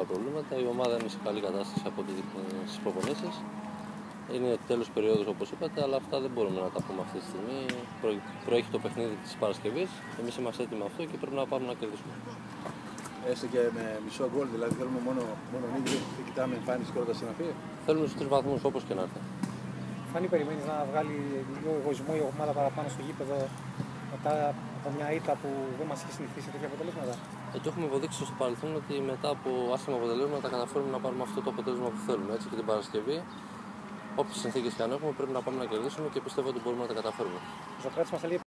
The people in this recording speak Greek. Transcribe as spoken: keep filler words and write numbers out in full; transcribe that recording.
μεγάλα προβλήματα. Η ομάδα είναι σε καλή κατάσταση από τις προπονήσεις. Είναι τέλος περίοδος όπως είπατε, αλλά αυτά δεν μπορούμε να τα πούμε αυτή τη στιγμή. Προέχει το παιχνίδι της Παρασκευής. Εμείς είμαστε έτοιμοι αυτό και πρέπει να πάμε να κερδίσουμε. Έστω και με μισό γκολ, δηλαδή θέλουμε μόνο, μόνο νίκη και κοιτάμε εμφάνιση και όλα τα συναφή. Θέλουμε στους τρεις βαθμούς όπως και να έρθει. Φάνη, περιμένεις να βγάλει λίγο εγωισμό η ομάδα παραπάνω στο γήπεδο μετά από μια ήττα που δεν μας έχει συνηθίσει τέτοια αποτελέσματα? Ε, το έχουμε υποδείξει στο παρελθόν ότι μετά από άσχημα αποτελέσματα καταφέρουμε να πάρουμε αυτό το αποτέλεσμα που θέλουμε. Έτσι και την Παρασκευή, όποιες συνθήκες και αν έχουμε, πρέπει να πάμε να κερδίσουμε και πιστεύω ότι μπορούμε να τα καταφέρουμε. Ο Σοκράτης μας έλεγε